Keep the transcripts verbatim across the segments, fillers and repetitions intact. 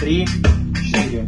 три, четыре.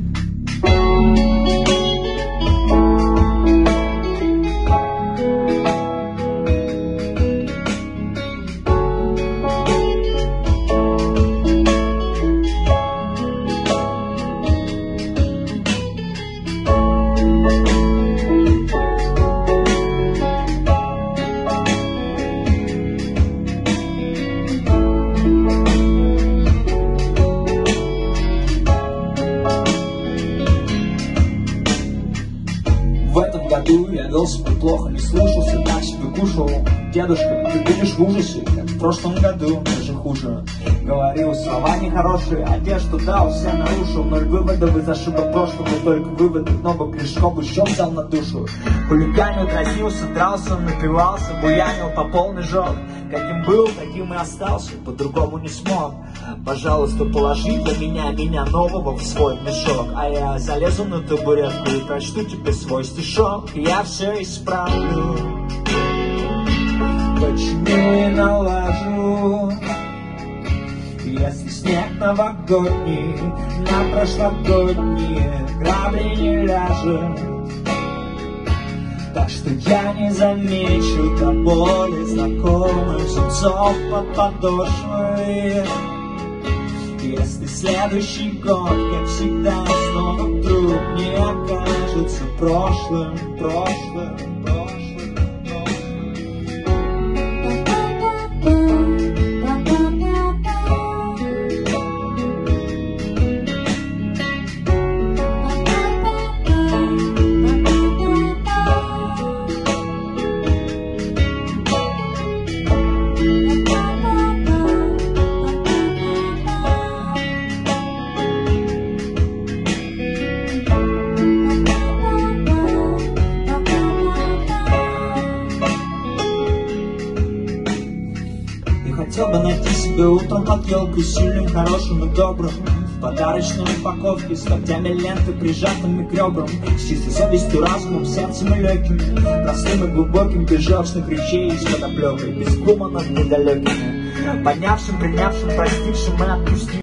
В этом году я вел себя плохо, не слушался, так себе кушал. Дедушка, ты будешь в ужасе, как в прошлом году, даже хуже. Говорил слова нехорошие, а те, что дал, все нарушил. Ноль выводов из ошибок прошлого, только выводы новых грешков еще взял на душу. Хулиганил, грозился, дрался, напивался, буянил по полный жёг. Каким был, таким и остался, по-другому не смог. Пожалуйста, положи для меня, меня нового в свой мешок. А я залезу на табуретку и прочту тебе свой стишок. Я все исправлю, почему и налажу. Если снег новогодний на прошлогодние грабли не ляжет, так что я не замечу до боли знакомых зубцов под подошвой. Если следующий год, как всегда, снова вдруг не окажется прошлым, прошлым, прошлым. Хотел бы найти себе утром под елкой, сильным, хорошим и добрым, в подарочной упаковке с ногтями ленты, прижатыми к ребрам, с чистой совестью, разумом, сердцем и легкими, простым и глубоким, без желчных речей и с подоплекой, без гуманов недалекими, поднявшим, принявшим, простившим и отпустившим.